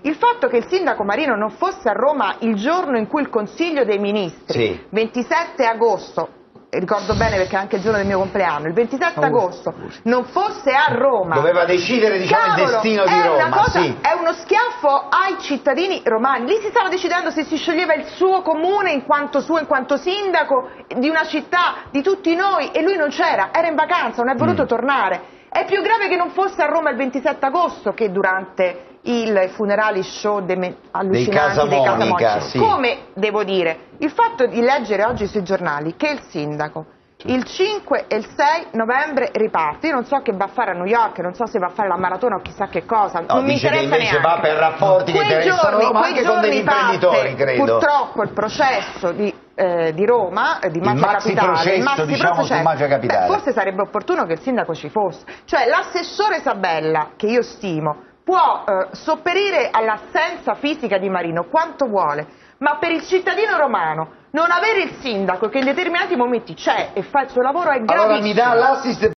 Il fatto che il sindaco Marino non fosse a Roma il giorno in cui il Consiglio dei Ministri, 27 agosto, ricordo bene perché è anche il giorno del mio compleanno, il 27 agosto non fosse a Roma, doveva decidere, diciamo, il destino di Roma. È uno schiaffo ai cittadini romani. Lì si stava decidendo se si scioglieva il suo comune in quanto sindaco di una città, di tutti noi, e lui non c'era, era in vacanza, non è voluto tornare. È più grave che non fosse a Roma il 27 agosto che durante i funerali show allucinanti dei Casamonica. Come devo dire, il fatto di leggere oggi sui giornali che il sindaco il 5 e il 6 novembre riparte, io non so che va a fare a New York, non so se va a fare la maratona o chissà che cosa, non mi interessa neanche. Dice va per rapporti che interessano Roma, anche con degli imprenditori, credo. Purtroppo il processo di Roma, di Mafia Capitale, il maxi processo, su Mafia Capitale. Forse sarebbe opportuno che il sindaco ci fosse, cioè l'assessore Sabella, che io stimo, può sopperire all'assenza fisica di Marino quanto vuole, ma per il cittadino romano non avere il sindaco che in determinati momenti c'è e fa il suo lavoro è gravissimo. Allora mi dà l'assist